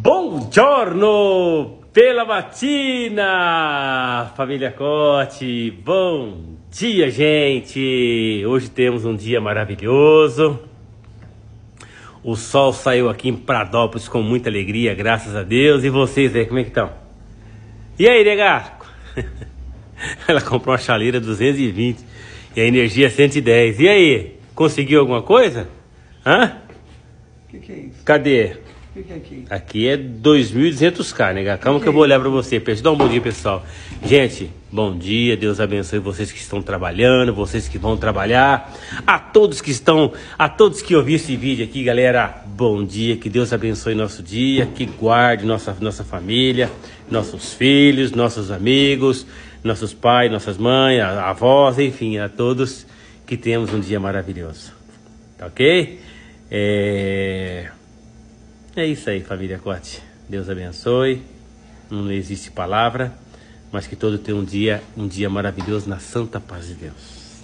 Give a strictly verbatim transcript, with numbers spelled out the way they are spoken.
Buongiorno pela matina, família Cote, bom dia, gente. Hoje temos um dia maravilhoso. O sol saiu aqui em Pradópolis com muita alegria, graças a Deus. E vocês aí, como é que estão? E aí, Negaco? Ela comprou uma chaleira duzentos e vinte e a energia cento e dez. E aí, conseguiu alguma coisa? Hã? O que, que é isso? Cadê? O que, que é aqui? Aqui é dois mil e duzentos K, né? Calma que eu vou olhar pra você. Deixa eu dar um bom dia, pessoal. Gente, bom dia. Deus abençoe vocês que estão trabalhando, vocês que vão trabalhar. A todos que estão, a todos que ouviram esse vídeo aqui, galera, bom dia. Que Deus abençoe nosso dia, que guarde nossa, nossa família, nossos filhos, nossos amigos, nossos pais, nossas mães, avós, enfim, a todos que temos um dia maravilhoso. Tá ok? É... É isso aí, família Cote. Deus abençoe. Não existe palavra, mas que todo tenha um dia, um dia maravilhoso na santa paz de Deus.